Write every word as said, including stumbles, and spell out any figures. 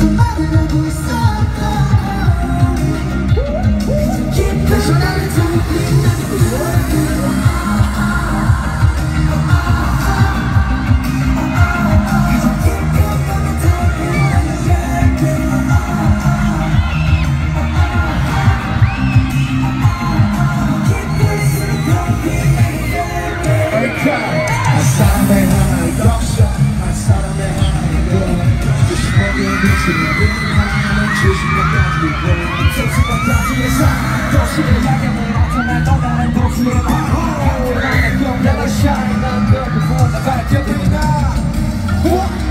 도시를 향해 물어서 떠나는 도시의 바로 내가 샤인 난 그 부분 나가는 곁에 있나